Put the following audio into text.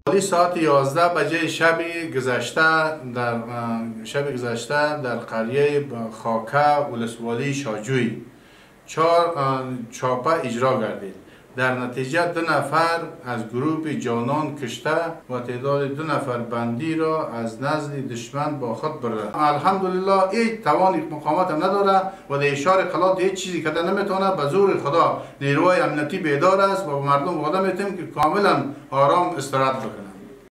حوالی ساعت 11 بجه شب گذشته در قریه خاکه ولسوالی شاجوی 4 چاپه اجرا گردید. در نتیجه 2 نفر از گروه جانان کشته و تعداد 2 نفر بندی را از نزد دشمن با خود برده. الحمدلله هیچ توان مقاومت هم نداره و در اشاره قلات هیچ چیزی کده نمیتونه. به زور خدا نیروهای امنیتی بیدار است و به مردم وعده میتیم که کاملا آرام استراحت بکنه.